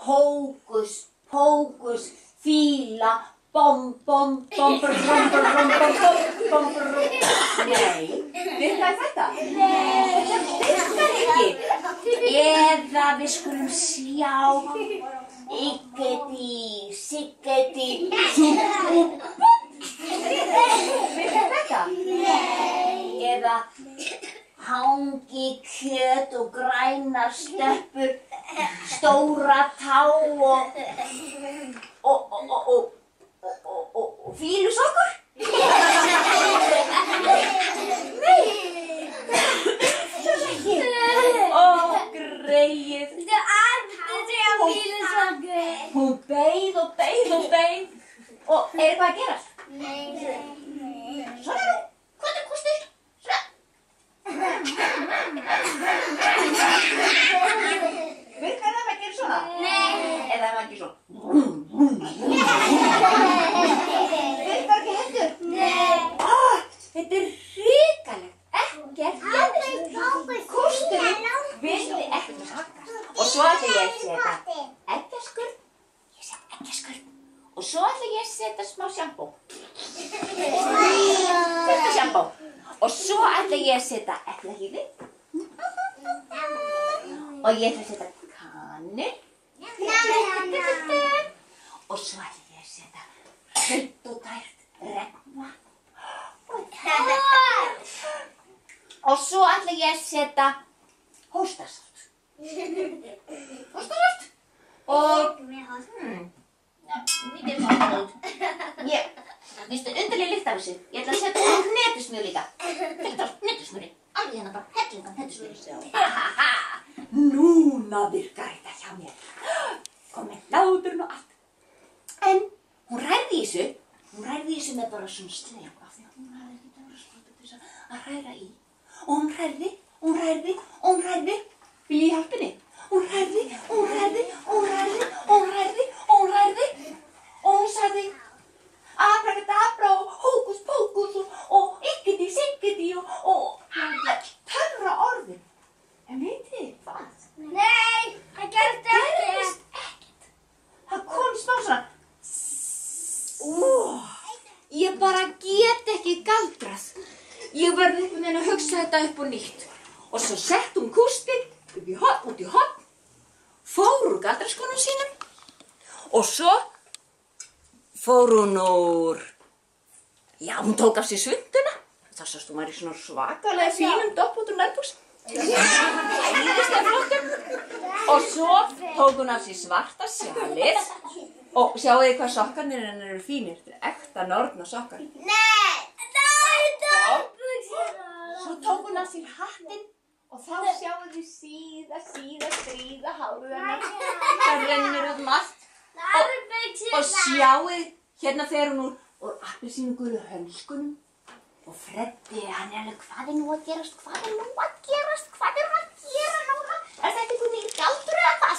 Hókus pókus, fíla, bom, bom, bom, bom, bom, bom, bom, bom, bom. Nei, virkaði þetta? Nei, þetta virkaði ekki. Eða við skulum sjá. Yggeti, siggeti, súpp. Virkaði þetta? Nei. Eða hangi kjöt og grænar stöppur, stóra tá og fílusokkur? Nei. Ó, greyið. Hún beið og beið og beið. Og eitthvað að gerast? Nei. Svona nú, hvað kostur? Virkar það að gera svona? Nei. Eða það ekki svona? Virkar ekki heldur? Nei. Þetta er hrikalegt. Ekkert kosturinn vildi ekkert haggast. Og svo ætla ég að setja eggjaskurn. Ég set eggjaskurn. Og svo ætla ég að setja smá sjampó. Þetta sjampó. Og svo ætla ég að setja eplahýði. Og ég ætla að setja kanil. Og svo ætla ég að setja hreint og tært regnvatn. Og svo ætla ég að setja hóstasaft. Hóstasaft. Og mikið hóstasaft. Vistu, undarlega lykt af þessu. Ég ætla að setja hnetusmjör líka. Þetta hnetusmjöri. Alveg hérna bara hellingan hnetusmjöri. Núna virkar þetta hjá mér. Kom með hláturinn og allt. En hún rærði í þessu með bara svona sleif af því að hún hafði ekki dóra spróta til þess að hræra í. Og hún hrærði. Vil ég hjálpa henni? Hún hrærði. Og hún sagði abrakadabra og hókus pókus og yggeti siggeti og törra orðin. En vitið þið hvað? Nei, það gerðist ekkert. Það kom smá svona. Ég bara get ekki galdrað. Ég verði einhvern veginn að hugsa þetta upp og nýtt. Og svo sett hún kústinn út í horn, fór úr galdraskónum sínum og svo fór hún úr, hún tók af sér svunduna. Það sást hún var í svona svakalega fínum doppóttum nærbuxum. Æðislega flottum. Og svo tók hún af sér svarta sjalið. Og sjáu þið hvað sokkarnir hennar eru fínir. Þetta er ekta norna sokkar. Nei, svo tók hún af sér hattinn. Og þá sjáu þið síða stríða hárið hennar. Það rennur út allt. Og sjáu hérna fer hún úr appelsínugulu hönskunum. Og Freddi, hann er alveg, hvað er nú að gerast? Hvað er hún að gera núna? Er þetta einhvern veginn galdur eða hvað?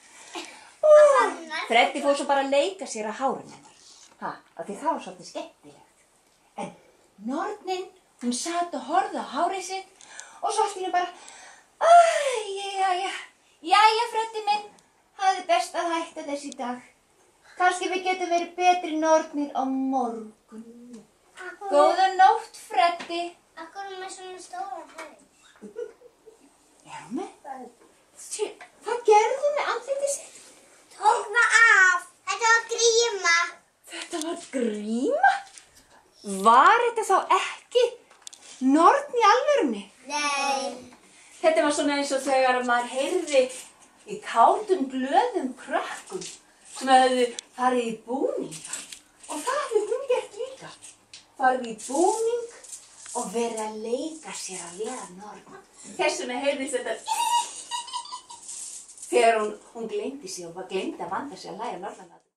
Freddi fór svo bara að leika sér að hárinu hennar. Af því það var svolítið skemmtilegt. En nornin, hún sat og horfði á hárið sitt og svo allt í henni bara, jæja Freddi minn, það er best að hætta þess í dag. Kannski við getum verið betri nornir á morgun. Góða nótt, Freddi. Akkur er með svona stóra hæð. Er hún með? Hvað gerði hún með andlitið sitt? Tók það af. Þetta var gríma. Þetta var gríma? Var þetta þá ekki norn í alvörunni? Nei. Þetta var svona eins og þegar maður heyrði í kátum glöðum krökkum sem hefðu farið í búninga. Og það hefði hún gert líka. Farið í búning og verið að leika sér að vera norn. Þess vegna heyrðist þetta þegar hún gleymdi sig og gleymdi að vanda sig að læra nornanna.